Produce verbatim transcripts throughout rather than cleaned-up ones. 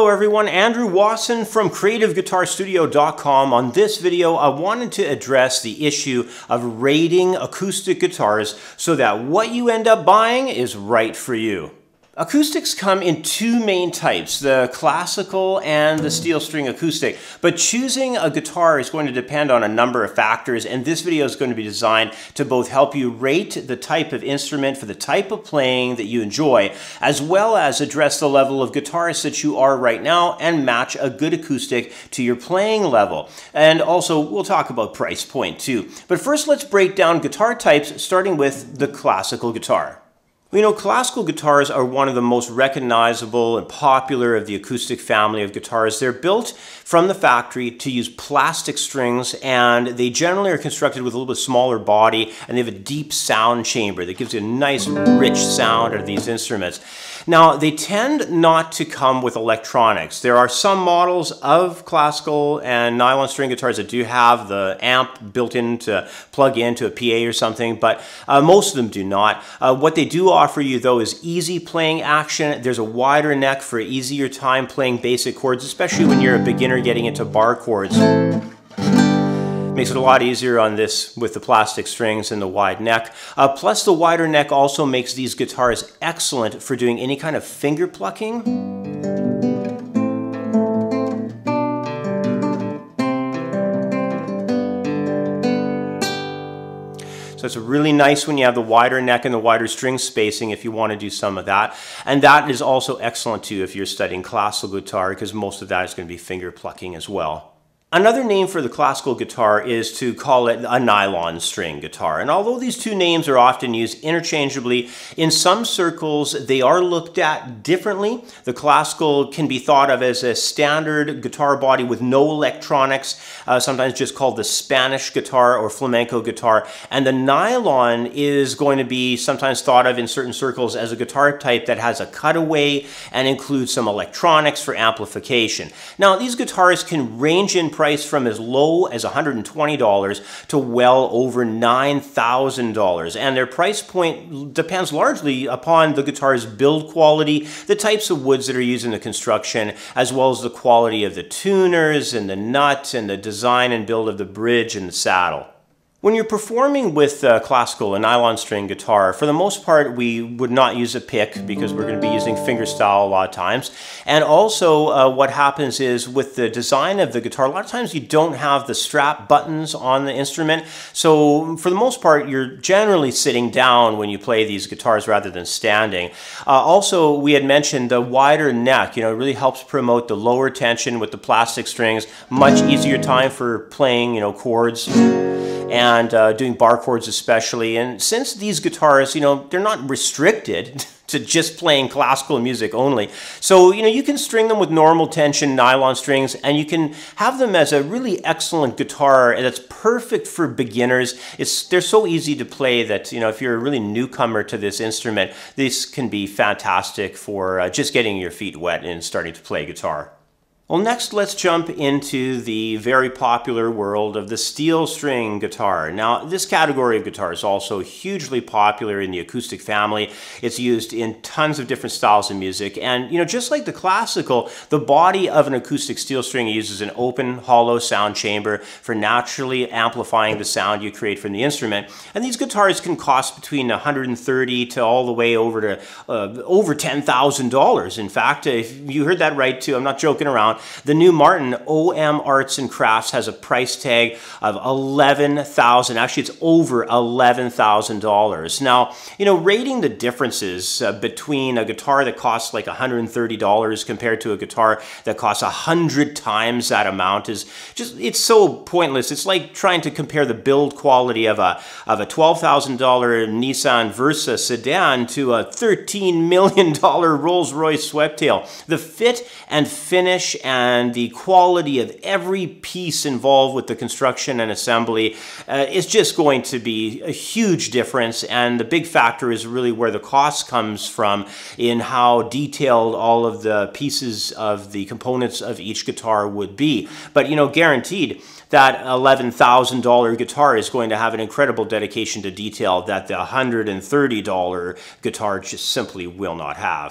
Hello everyone, Andrew Wasson from creative guitar studio dot com. On this video, I wanted to address the issue of rating acoustic guitars so that what you end up buying is right for you. Acoustics come in two main types, the classical and the steel string acoustic. But choosing a guitar is going to depend on a number of factors, and this video is going to be designed to both help you rate the type of instrument for the type of playing that you enjoy, as well as address the level of guitarist that you are right now and match a good acoustic to your playing level. And also, we'll talk about price point too. But first, let's break down guitar types, starting with the classical guitar. You know, classical guitars are one of the most recognizable and popular of the acoustic family of guitars. They're built from the factory to use plastic strings, and they generally are constructed with a little bit smaller body, and they have a deep sound chamber that gives you a nice rich sound out of these instruments. Now, they tend not to come with electronics. There are some models of classical and nylon string guitars that do have the amp built in to plug into a P A or something, but uh, most of them do not. Uh, what they do offer you though is easy playing action. There's a wider neck for easier time playing basic chords, especially when you're a beginner getting into bar chords. Makes it a lot easier on this with the plastic strings and the wide neck. Uh, plus the wider neck also makes these guitars excellent for doing any kind of finger plucking. So it's really nice when you have the wider neck and the wider string spacing if you want to do some of that. And that is also excellent too if you're studying classical guitar, because most of that is going to be finger plucking as well. Another name for the classical guitar is to call it a nylon string guitar. And although these two names are often used interchangeably, in some circles they are looked at differently. The classical can be thought of as a standard guitar body with no electronics, uh, sometimes just called the Spanish guitar or flamenco guitar. And the nylon is going to be sometimes thought of in certain circles as a guitar type that has a cutaway and includes some electronics for amplification. Now, these guitars can range in price from as low as one hundred twenty dollars to well over nine thousand dollars. And their price point depends largely upon the guitar's build quality, the types of woods that are used in the construction, as well as the quality of the tuners and the nut and the design and build of the bridge and the saddle. When you're performing with uh, classical and nylon string guitar, for the most part, we would not use a pick because we're going to be using fingerstyle a lot of times. And also uh, what happens is with the design of the guitar, a lot of times you don't have the strap buttons on the instrument. So for the most part, you're generally sitting down when you play these guitars rather than standing. Uh, also, we had mentioned the wider neck, you know, it really helps promote the lower tension with the plastic strings, much easier time for playing, you know, chords. And uh, doing bar chords especially. And since these guitars, you know, they're not restricted to just playing classical music only. So, you know, you can string them with normal tension nylon strings, and you can have them as a really excellent guitar that's perfect for beginners. It's, they're so easy to play that, you know, if you're a really newcomer to this instrument, this can be fantastic for uh, just getting your feet wet and starting to play guitar. Well, next let's jump into the very popular world of the steel string guitar. Now, this category of guitar is also hugely popular in the acoustic family. It's used in tons of different styles of music. And, you know, just like the classical, the body of an acoustic steel string uses an open, hollow sound chamber for naturally amplifying the sound you create from the instrument. And these guitars can cost between one hundred thirty dollars to all the way over to uh, over ten thousand dollars. In fact, if you heard that right too, I'm not joking around. The new Martin O M Arts and Crafts has a price tag of eleven thousand dollars. Actually, it's over eleven thousand dollars. Now, you know, rating the differences uh, between a guitar that costs like one hundred thirty dollars compared to a guitar that costs one hundred times that amount is just, it's so pointless. It's like trying to compare the build quality of a, of a twelve thousand dollar Nissan Versa sedan to a thirteen million dollar Rolls-Royce Sweptail. The fit and finish and the quality of every piece involved with the construction and assembly uh, is just going to be a huge difference, and the big factor is really where the cost comes from in how detailed all of the pieces of the components of each guitar would be. But, you know, guaranteed that eleven thousand dollar guitar is going to have an incredible dedication to detail that the one hundred thirty dollar guitar just simply will not have.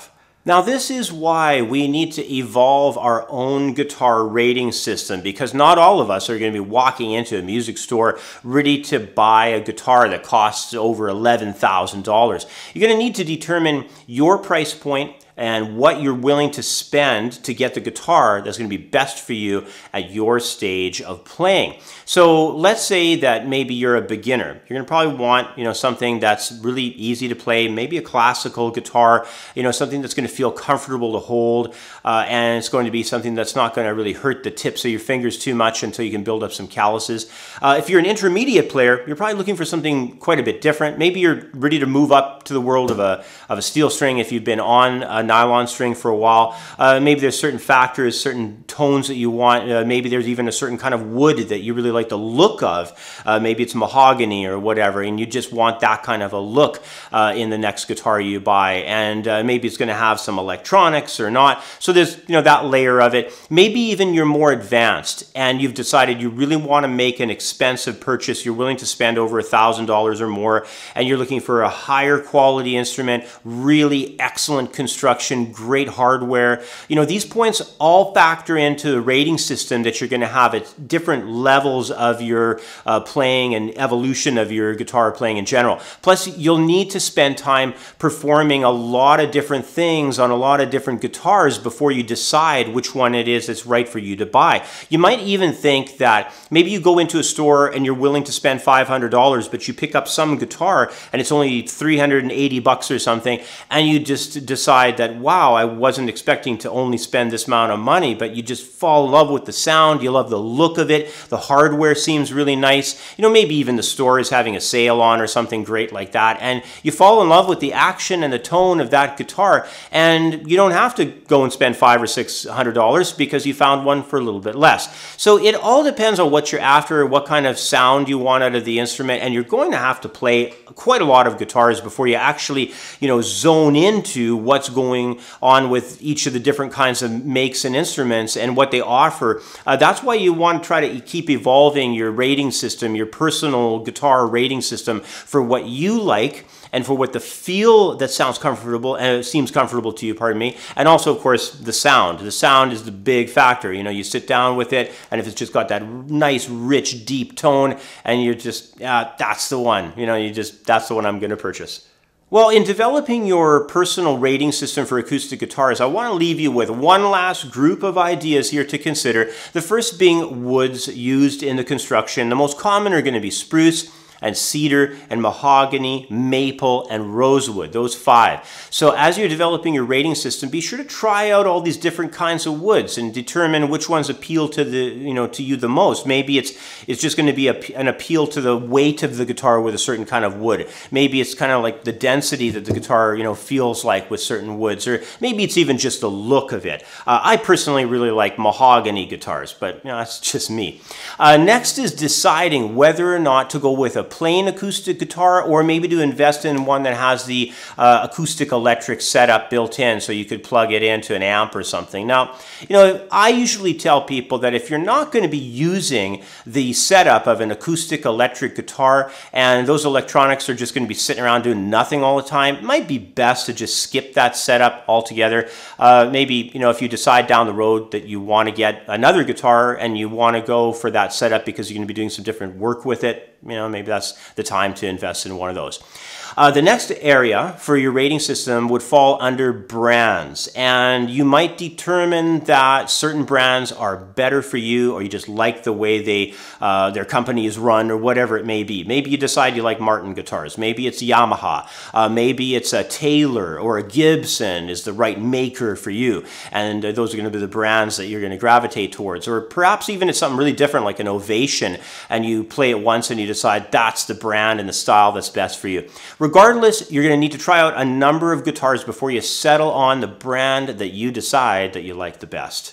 Now, this is why we need to evolve our own guitar rating system, because not all of us are going to be walking into a music store ready to buy a guitar that costs over eleven thousand dollars. You're going to need to determine your price point and what you're willing to spend to get the guitar that's going to be best for you at your stage of playing. So let's say that maybe you're a beginner. You're going to probably want, you know, something that's really easy to play, maybe a classical guitar, you know, something that's going to feel comfortable to hold, uh, and it's going to be something that's not going to really hurt the tips of your fingers too much until you can build up some calluses. Uh, if you're an intermediate player, you're probably looking for something quite a bit different. Maybe you're ready to move up to the world of a, of a steel string if you've been on a nylon string for a while. Uh, maybe there's certain factors, certain tones that you want. Uh, maybe there's even a certain kind of wood that you really like the look of. Uh, maybe it's mahogany or whatever, and you just want that kind of a look uh, in the next guitar you buy. And uh, maybe it's going to have some electronics or not. So there's, you know, that layer of it. Maybe even you're more advanced and you've decided you really want to make an expensive purchase. You're willing to spend over a thousand dollars or more, and you're looking for a higher quality instrument, really excellent construction, great hardware. You know, these points all factor into the rating system that you're going to have at different levels of your uh, playing and evolution of your guitar playing in general. Plus, you'll need to spend time performing a lot of different things on a lot of different guitars before you decide which one it is that's right for you to buy. You might even think that maybe you go into a store and you're willing to spend five hundred dollars, but you pick up some guitar and it's only three hundred eighty bucks or something, and you just decide that, wow, I wasn't expecting to only spend this amount of money, but you just fall in love with the sound, you love the look of it, the hardware seems really nice, you know, maybe even the store is having a sale on or something great like that, and you fall in love with the action and the tone of that guitar, and you don't have to go and spend five or six hundred dollars because you found one for a little bit less. So it all depends on what you're after, what kind of sound you want out of the instrument, and you're going to have to play quite a lot of guitars before you actually, you know, zone into what's going on with each of the different kinds of makes and instruments and what they offer. Uh, that's why you want to try to keep evolving your rating system, your personal guitar rating system, for what you like and for what the feel that sounds comfortable and it seems comfortable to you, pardon me, and also, of course, the sound. The sound is the big factor. You know, you sit down with it, and if it's just got that nice, rich, deep tone, and you're just, uh, that's the one. You know, you just, that's the one I'm going to purchase. Well, in developing your personal rating system for acoustic guitars, I want to leave you with one last group of ideas here to consider. The first being woods used in the construction. The most common are going to be spruce and cedar and mahogany, maple, and rosewood, those five. So as you're developing your rating system, be sure to try out all these different kinds of woods and determine which ones appeal to the, you know, to you the most. Maybe it's it's just going to be a, an appeal to the weight of the guitar with a certain kind of wood. Maybe it's kind of like the density that the guitar, you know, feels like with certain woods, or maybe it's even just the look of it. Uh, I personally really like mahogany guitars, but you know, that's just me. Uh, next is deciding whether or not to go with a plain acoustic guitar, or maybe to invest in one that has the uh, acoustic electric setup built in, so you could plug it into an amp or something. Now, you know, I usually tell people that if you're not going to be using the setup of an acoustic electric guitar, and those electronics are just going to be sitting around doing nothing all the time, it might be best to just skip that setup altogether. Uh, maybe, you know, if you decide down the road that you want to get another guitar and you want to go for that setup because you're going to be doing some different work with it, you know, maybe that's the time to invest in one of those. Uh, the next area for your rating system would fall under brands, and you might determine that certain brands are better for you, or you just like the way they uh, their company is run, or whatever it may be. Maybe you decide you like Martin guitars. Maybe it's Yamaha. Uh, maybe it's a Taylor or a Gibson is the right maker for you, and uh, those are going to be the brands that you're going to gravitate towards. Or perhaps even it's something really different, like an Ovation, and you play it once and you decide that's the brand and the style that's best for you. Regardless, you're going to need to try out a number of guitars before you settle on the brand that you decide that you like the best.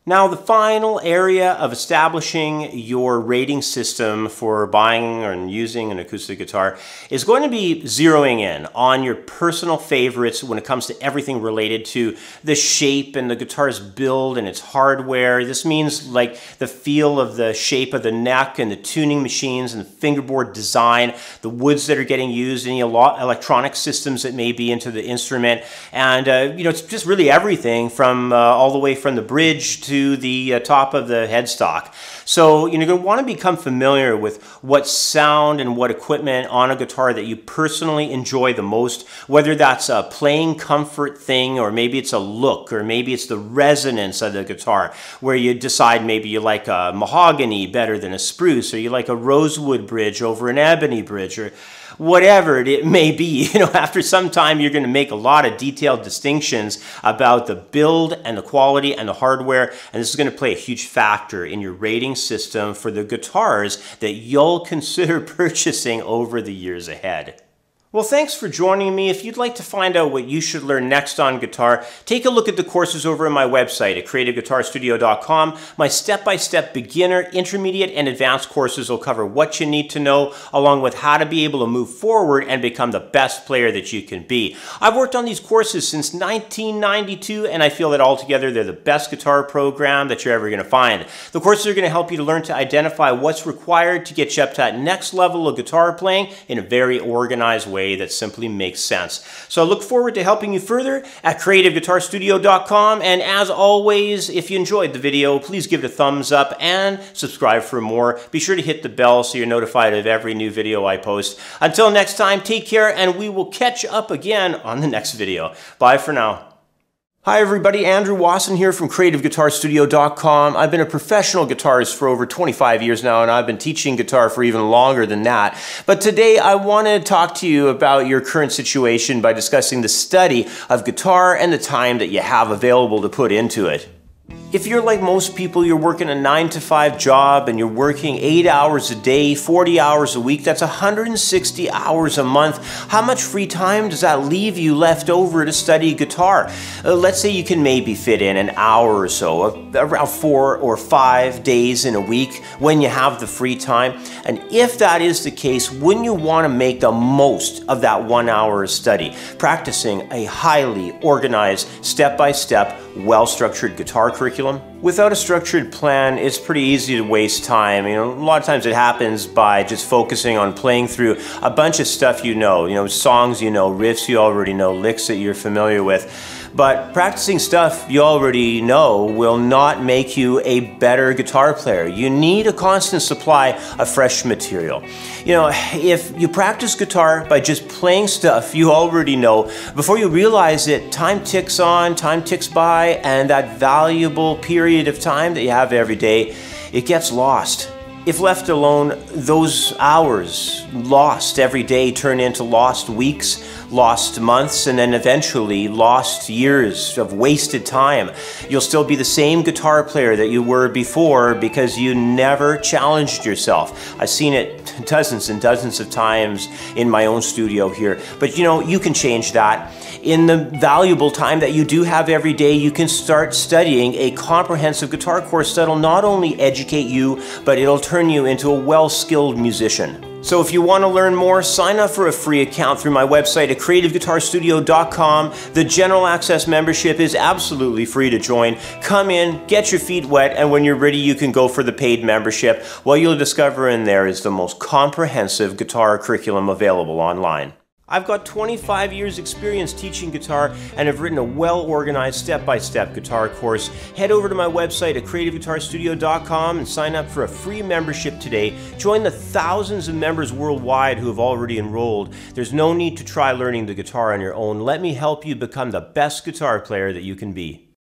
Now, the final area of establishing your rating system for buying and using an acoustic guitar is going to be zeroing in on your personal favorites when it comes to everything related to the shape and the guitar's build and its hardware. This means like the feel of the shape of the neck and the tuning machines and the fingerboard design, the woods that are getting used, any electronic systems that may be into the instrument. And, uh, you know, it's just really everything from uh, all the way from the bridge to to the uh, top of the headstock. So you know, you're going to want to become familiar with what sound and what equipment on a guitar that you personally enjoy the most, whether that's a playing comfort thing, or maybe it's a look, or maybe it's the resonance of the guitar, where you decide maybe you like a mahogany better than a spruce, or you like a rosewood bridge over an ebony bridge, or whatever it may be. You know, after some time, you're going to make a lot of detailed distinctions about the build and the quality and the hardware, and this is going to play a huge factor in your rating system for the guitars that you'll consider purchasing over the years ahead. Well, thanks for joining me. If you'd like to find out what you should learn next on guitar, take a look at the courses over on my website at creative guitar studio dot com. My step-by-step beginner, intermediate, and advanced courses will cover what you need to know, along with how to be able to move forward and become the best player that you can be. I've worked on these courses since nineteen ninety-two, and I feel that altogether they're the best guitar program that you're ever going to find. The courses are going to help you to learn to identify what's required to get you up to that next level of guitar playing in a very organized way that simply makes sense. So I look forward to helping you further at creative guitar studio dot com, and as always, if you enjoyed the video, please give it a thumbs up and subscribe for more. Be sure to hit the bell so you're notified of every new video I post. Until next time, take care, and we will catch up again on the next video. Bye for now. Hi everybody, Andrew Wasson here from creative guitar studio dot com. I've been a professional guitarist for over twenty-five years now, and I've been teaching guitar for even longer than that. But today I want to talk to you about your current situation by discussing the study of guitar and the time that you have available to put into it. If you're like most people, you're working a nine to five job and you're working eight hours a day, forty hours a week, that's one hundred sixty hours a month. How much free time does that leave you left over to study guitar? Uh, let's say you can maybe fit in an hour or so, uh, around four or five days in a week when you have the free time. And if that is the case, wouldn't you want to make the most of that one hour of study, practicing a highly organized, step-by-step, well-structured guitar curriculum? Without a structured plan, it's pretty easy to waste time. You know, a lot of times it happens by just focusing on playing through a bunch of stuff you know, you know, songs you know, riffs you already know, licks that you're familiar with. But practicing stuff you already know will not make you a better guitar player. You need a constant supply of fresh material. You know, if you practice guitar by just playing stuff you already know, before you realize it, time ticks on, time ticks by, and that valuable period of time that you have every day, it gets lost. If left alone, those hours lost every day turn into lost weeks, lost months, and then eventually lost years of wasted time. You'll still be the same guitar player that you were before because you never challenged yourself. I've seen it dozens and dozens of times in my own studio here. But you know, you can change that. In the valuable time that you do have every day, you can start studying a comprehensive guitar course that'll not only educate you, but it'll turn you into a well-skilled musician. So if you want to learn more, sign up for a free account through my website at creative guitar studio dot com. The general access membership is absolutely free to join. Come in, get your feet wet, and when you're ready, you can go for the paid membership. What you'll discover in there is the most comprehensive guitar curriculum available online. I've got twenty-five years experience teaching guitar and have written a well-organized step-by-step guitar course. Head over to my website at creative guitar studio dot com and sign up for a free membership today. Join the thousands of members worldwide who have already enrolled. There's no need to try learning the guitar on your own. Let me help you become the best guitar player that you can be.